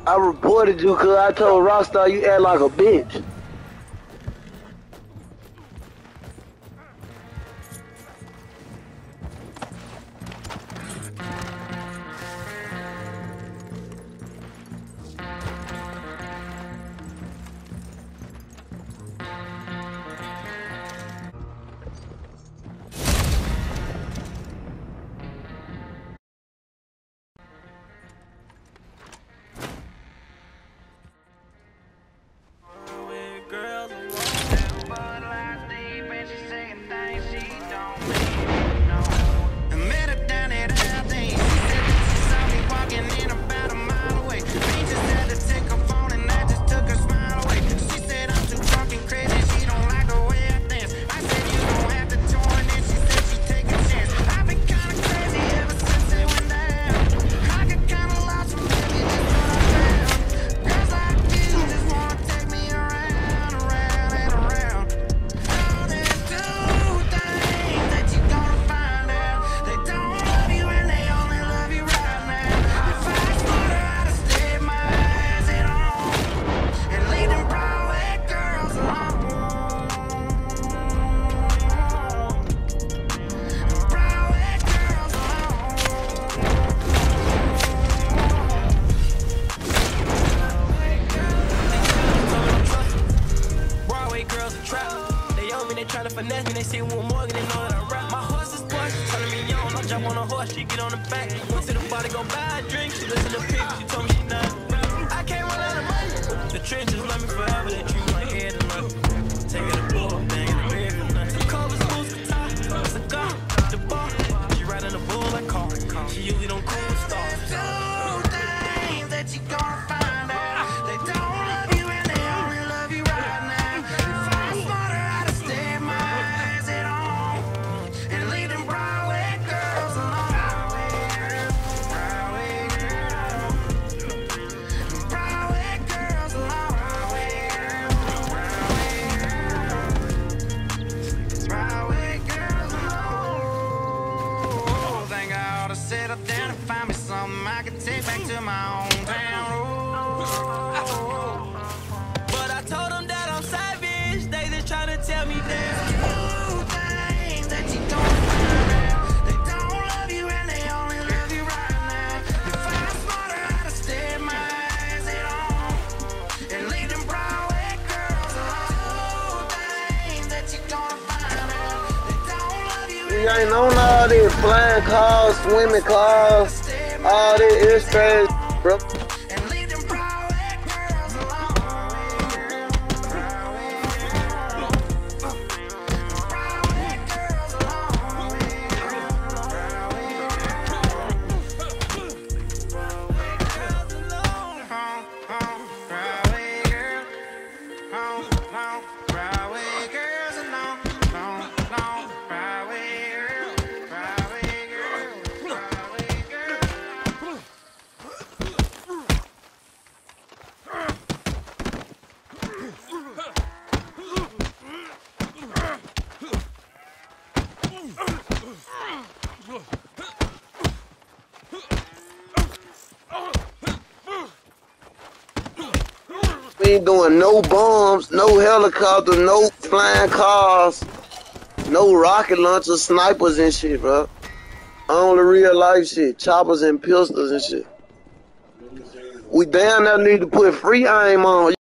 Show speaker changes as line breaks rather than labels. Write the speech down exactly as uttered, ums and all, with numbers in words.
I reported you because I told Rockstar you act like a bitch.
Trying to finesse me, they say one more, they know that I rap. My horse is pushed, turning me on. I jump on a horse, she get on the back. Went to the bar to go buy a drink, she listen to pigs, she told me she not. I can't run out of money. The trenches love me forever, they treat my head and nothing. Take it to bull, bang in the bed for nothing. The covers, boots, the top, it's a gun, the bar. She riding the bull like car. She usually don't cool stars. Two things that you gonna find out. They don't love you and they only love you right now. If I'm smarter, I'd have stayed my eyes at home and leave them Broadway girls alone. Broadway girls, Broadway girls alone. Broadway girls alone. Think I ought to settle down and find me something I can take back to my hometown. But I told them that I'm savage. They just trying to tell me there's two things that you don't find out. They don't love you and they only love you right now. If I was smarter, I'd have stayed my eyes at home and leave them Broadway girls alone. Two things that you gonna find out. They don't love you.
You ain't on all this flying cars, swimming cars, all this extras, bro.
And leave them Broadway girls alone. Broadway girls, Broadway girls alone. Broadway girls, Broadway girls alone. Home, home, Broadway girls, home, home, Broadway girls alone. Home, home, Broadway girls, Broadway girls, Broadway girls.
We ain't doing no bombs, no helicopters, no flying cars, no rocket launchers, snipers and shit, bro. Only real life shit, choppers and pistols and shit. We damn near need to put free aim on.